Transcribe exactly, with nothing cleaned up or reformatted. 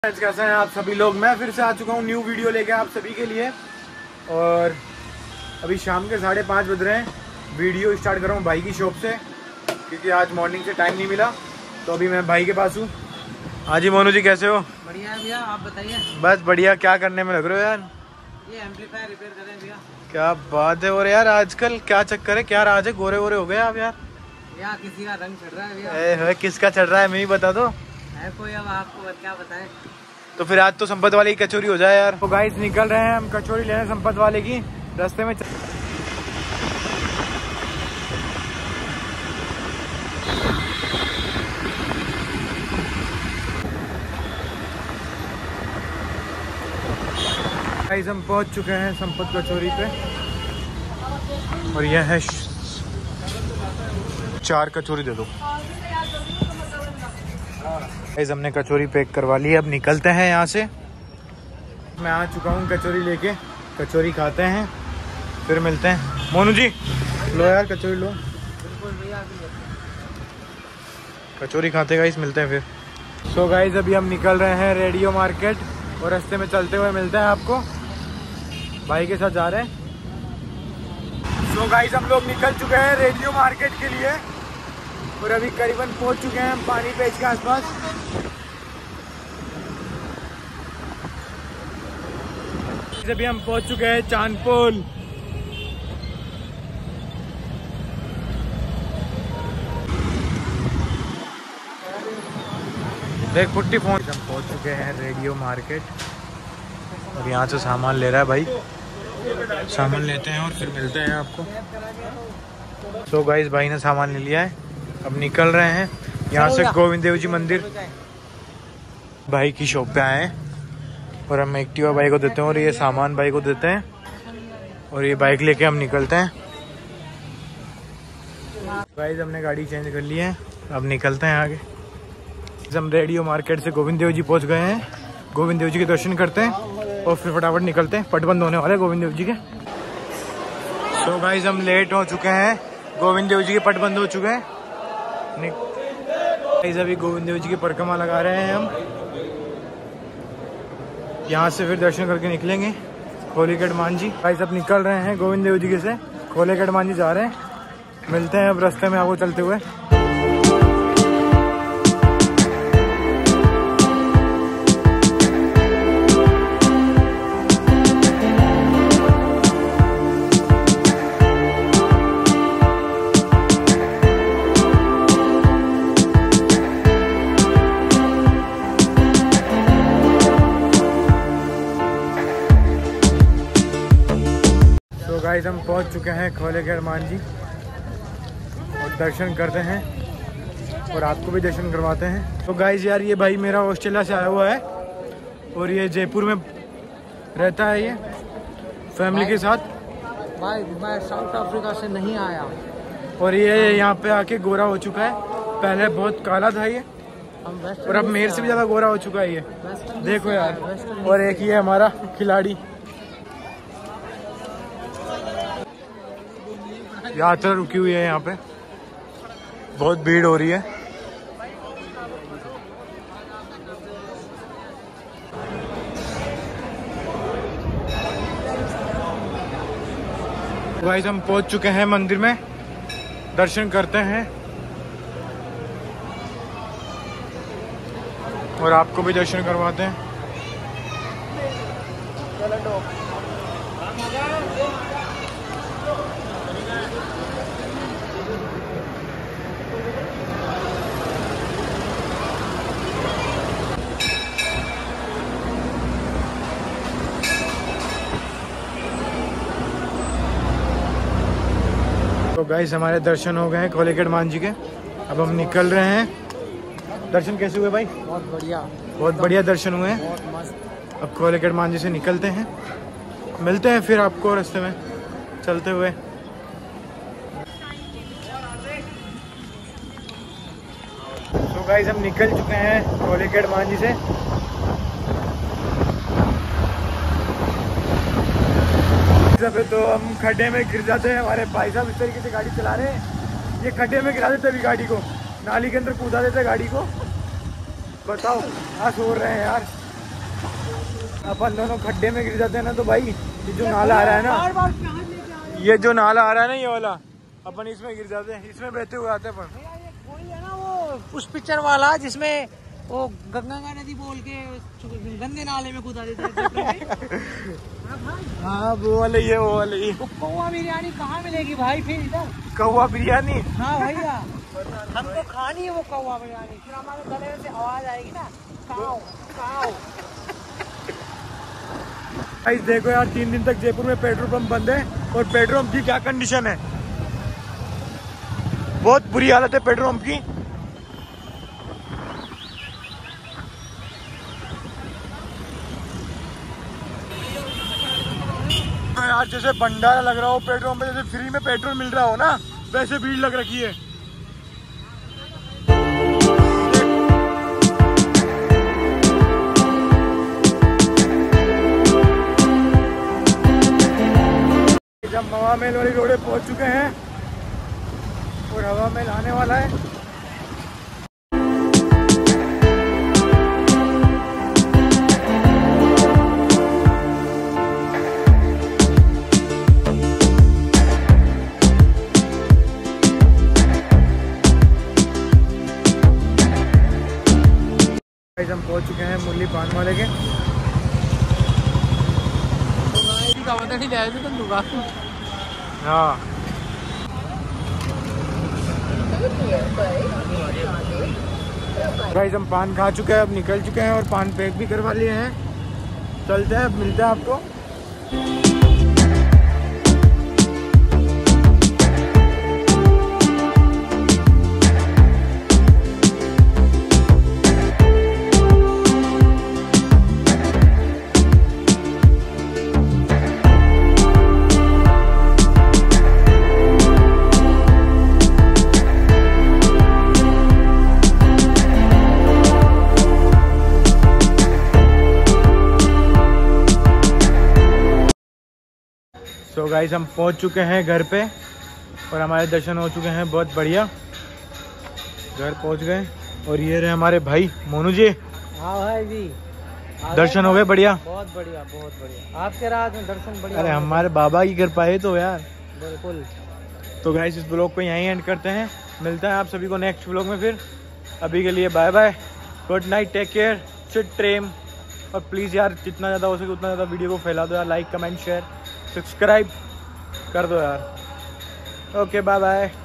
कैसे हैं आप सभी लोग। मैं फिर से आ चुका हूँ न्यू वीडियो लेके आप सभी के लिए। और अभी शाम के साढ़े पाँच बज रहे हैं। वीडियो स्टार्ट कर रहा हूँ भाई की शॉप से, क्योंकि आज मॉर्निंग से टाइम नहीं मिला। तो अभी मैं भाई के पास हूँ। हाँ जी मोनू जी, कैसे हो? बढ़िया है भैया, आप बताइए। बस बढ़िया। क्या करने में लग रहे हो यार? ये एम्पलीफायर रिपेयर करें भैया। क्या बात है। और यार आजकल क्या चक्कर है, क्या राज है, गोरे गोरे हो गए आप यार? भैया किसी का रंग चढ़ रहा है भैया। ए, है, किसका चढ़ रहा है, मैं ही बता दो। है कोई, अब आपको क्या बताएं। तो फिर आज तो संपत वाले की कचौरी हो जाए यार। तो गाइस निकल रहे हैं हम कचौरी लेने संपत वाले की। रास्ते में गाइस हम पहुंच चुके हैं संपत कचौरी पे। और यह है चार कचौरी दे दो। गाइस हमने कचौरी पैक करवा ली, अब निकलते हैं यहाँ से। मैं आ चुका हूँ कचौरी लेके। कचौरी खाते हैं फिर मिलते हैं। मोनू जी लो यार कचौरी लो। बिल्कुल भैया। कचौरी खाते गाइस, मिलते हैं फिर। सो गाइस अभी हम निकल रहे हैं रेडियो मार्केट, और रास्ते में चलते हुए मिलते हैं आपको। भाई के साथ जा रहे हैं। सो गाइस हम लोग निकल चुके हैं रेडियो मार्केट के लिए, और अभी करीबन पहुंच चुके हैं हम पानी पेज के आसपास। अभी हम पहुंच चुके हैं चांदपोल। देख पुट्टी फोन। हम पहुंच चुके हैं रेडियो मार्केट, और यहाँ से सामान ले रहा है भाई। सामान लेते हैं और फिर मिलते हैं आपको। सो गाइस भाई ने सामान ले लिया है, अब निकल रहे हैं यहाँ से गोविंद देव जी मंदिर। भाई की शॉप पे आए हैं, और हम एक्टिवा भाई को देते हैं और ये सामान भाई को देते हैं, और ये बाइक लेके हम निकलते हैं। गाइस हमने गाड़ी चेंज कर ली है, अब निकलते हैं आगे। हम रेडियो मार्केट से गोविंद देव जी पहुंच गए हैं। गोविंद देव जी के दर्शन करते हैं और फिर फटाफट निकलते हैं। पट बंद होने वाले गोविंद देव जी के। सो गाइस हम लेट हो चुके हैं, गोविंद देव जी के पट बंद हो चुके हैं। गाइस अभी गोविंद देव जी की परिक्रमा लगा रहे हैं हम। यहाँ से फिर दर्शन करके निकलेंगे खोलीगढ़ मान जी। गाइस अब निकल रहे हैं गोविंद देव जी के से खोलीगढ़ मान जी जा रहे हैं। मिलते हैं अब रास्ते में आपको चलते हुए। गाइस हम पहुंच चुके हैं खोलेगढ़ मान जी, और दर्शन करते हैं और आपको भी दर्शन करवाते हैं। तो गाइस यार ये भाई मेरा ऑस्ट्रेलिया से आया हुआ है, और ये जयपुर में रहता है, ये फैमिली के साथ। भाई मैं साउथ अफ्रीका से नहीं आया, और ये यहाँ पे आके गोरा हो चुका है। पहले बहुत काला था ये, और अब मेरे से भी ज़्यादा गोरा हो चुका है ये, देखो यार। और एक ये हमारा खिलाड़ी। यात्रा रुकी हुई है यहाँ पे, बहुत भीड़ हो रही है। गाइस हम पहुंच चुके हैं मंदिर में, दर्शन करते हैं और आपको भी दर्शन करवाते हैं। तो गाइस हमारे दर्शन हो गए हैं खोलेगढ़ मान जी के। अब हम निकल रहे हैं। दर्शन कैसे हुए भाई? बहुत बढ़िया, बहुत बढ़िया दर्शन हुए हैं। बहुत मस्त। अब खोलेगढ़ मान जी से निकलते हैं, मिलते हैं फिर आपको रास्ते में चलते हुए। तो गाइस हम निकल चुके हैं खोलेगढ़ मान जी से। तो हम खड्डे में गिर जाते हैं। हमारे भाई साहब इस तरीके से गाड़ी चला रहे हैं, ये खड्डे में गिरा देते अभी गाड़ी को। नाली के अंदर कूदा देते गाड़ी को। बताओ, हाँ सो रहे हैं यार। अपन दोनों खड्डे में गिर जाते हैं ना तो भाई ये जो नाला आ रहा है ना, ये जो नाला आ रहा है ना ये वाला, अपन इसमें गिर जाते हैं, इसमें बहते हुए आते हैं अपन। वही है ना वो उस पिक्चर वाला जिसमें वो गंगा नदी बोल के गंदे नाले में कूदा देते हैं। हाँ वो वाले ये वो वाले ये कौवा बिरयानी कहाँ मिलेगी भाई फिर इधर? कौवा बिरयानी? हाँ भैया हमको खानी है वो कौवा बिरयानी, फिर हमारे गले से आवाज आएगी ना काओ काओ। गाइस देखो यार, तीन दिन तक जयपुर में पेट्रोल पंप बंद है और पेट्रोल पंप की क्या कंडीशन है, बहुत बुरी हालत है पेट्रोल पंप की। यार जैसे भंडारा लग रहा हो पेट्रोल पंप पे, जैसे फ्री में पेट्रोल मिल रहा हो ना, वैसे भीड़ लग रखी है। जब हवा महल वाली रोडे पहुंच चुके हैं और हवा महल आने वाला है। हम पहुंच चुके हैं मुरली पान वाले के। हाँ गाइस हम पान खा चुके हैं, अब निकल चुके हैं और पान पैक भी करवा लिए हैं। चलते हैं, अब मिलते हैं आपको। तो गाइस हम पहुंच चुके हैं घर पे और हमारे दर्शन हो चुके हैं, बहुत बढ़िया। घर पहुंच गए और ये रहे हमारे भाई मोनू जी। हाँ भाई जी, दर्शन हो गए बढ़िया? बहुत बढ़िया बहुत बढ़िया, आपके रात में दर्शन बढ़िया। अरे हमारे बाबा की कृपा है तो यार। बिल्कुल। तो गाइस इस ब्लॉग को यहीं एंड करते हैं, मिलता है आप सभी को नेक्स्ट ब्लॉग में। फिर अभी के लिए bye bye, good night, take care, सिट ट्रेम। और प्लीज़ यार जितना ज़्यादा हो सके उतना ज़्यादा वीडियो को फैला दो यार, लाइक कमेंट शेयर सब्सक्राइब कर दो यार। Okay bye bye.